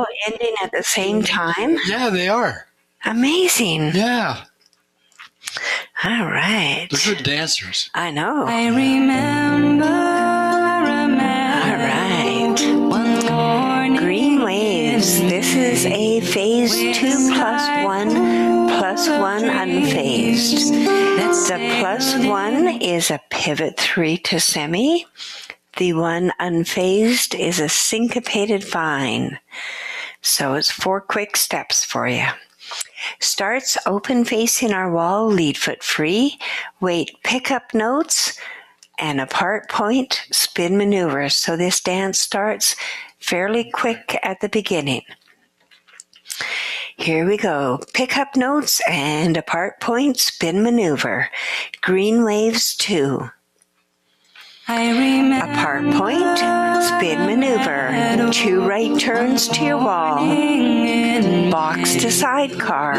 all ending at the same time? Yeah, they are. Amazing. Yeah. All right. They're good dancers. I know. I remember All right. one morning. Greenwaves. This is a phase 2+1+1 unphased. The +1 is a pivot 3 to semi. The one unphased is a syncopated vine. So it's 4 quick steps for you. Starts open facing our wall, lead foot free, wait, pick up notes, and apart point, spin maneuvers. So this dance starts fairly quick at the beginning. Here we go. Pick up notes and apart point, spin maneuver. Greenwaves 2. Apart point, spin maneuver. 2 right turns to your wall. Box to sidecar.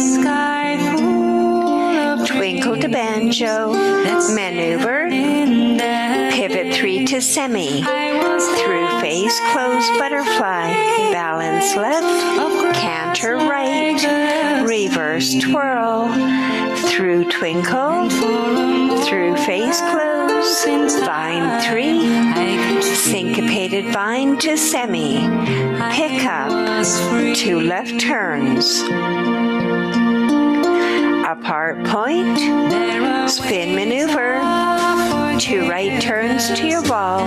Twinkle to banjo. Maneuver. Pivot 3 to semi. Through face close butterfly. Balance left. Canter right. Reverse twirl. Through twinkle. Through face close. Vine 3. Syncopated vine to semi. Pick up. 2 left turns. Apart point. Spin maneuver. 2 right turns to your wall.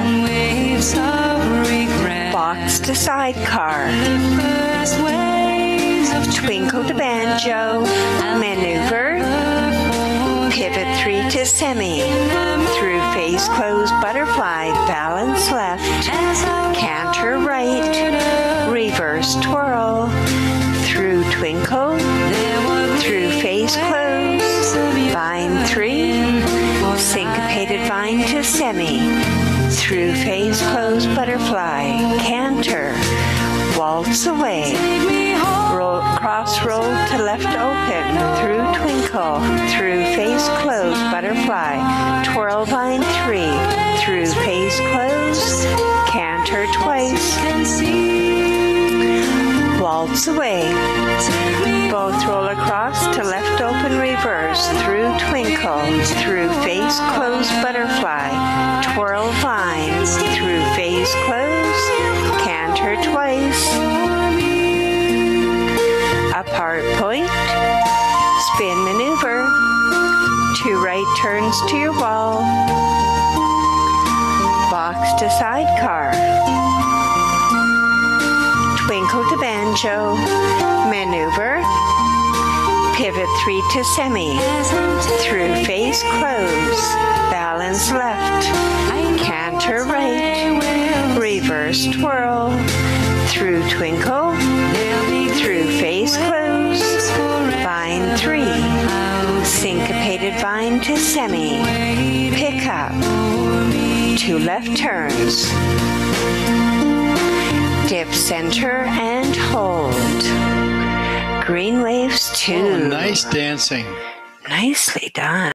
Box to sidecar. Twinkle to banjo. Maneuver. Pivot 3 to semi. Through face close butterfly. Balance left. Canter right. Reverse twirl. Through twinkle. Through face close. Vine 3. Syncopated vine to semi. Through face close butterfly. Canter. Waltz away. Roll, cross roll to left open. Through twinkle. Through face close butterfly. Twirl vine 3. Through face close. Canter twice. Waltz away. Both roll across to left open reverse. Through twinkle. Through face close butterfly. Twirl vine. Through face close. Canter twice. Apart point. Spin maneuver. 2 right turns to your wall. Box to sidecar. Twinkle to banjo. Maneuver. Pivot 3 to semi. Through face close. Balance left. Canter right. Reverse twirl. Through twinkle. Through face close. Vine 3. Syncopated vine to semi. Pick up. 2 left turns. Dip center and hold. Greenwaves 2. Oh, nice dancing. Nicely done.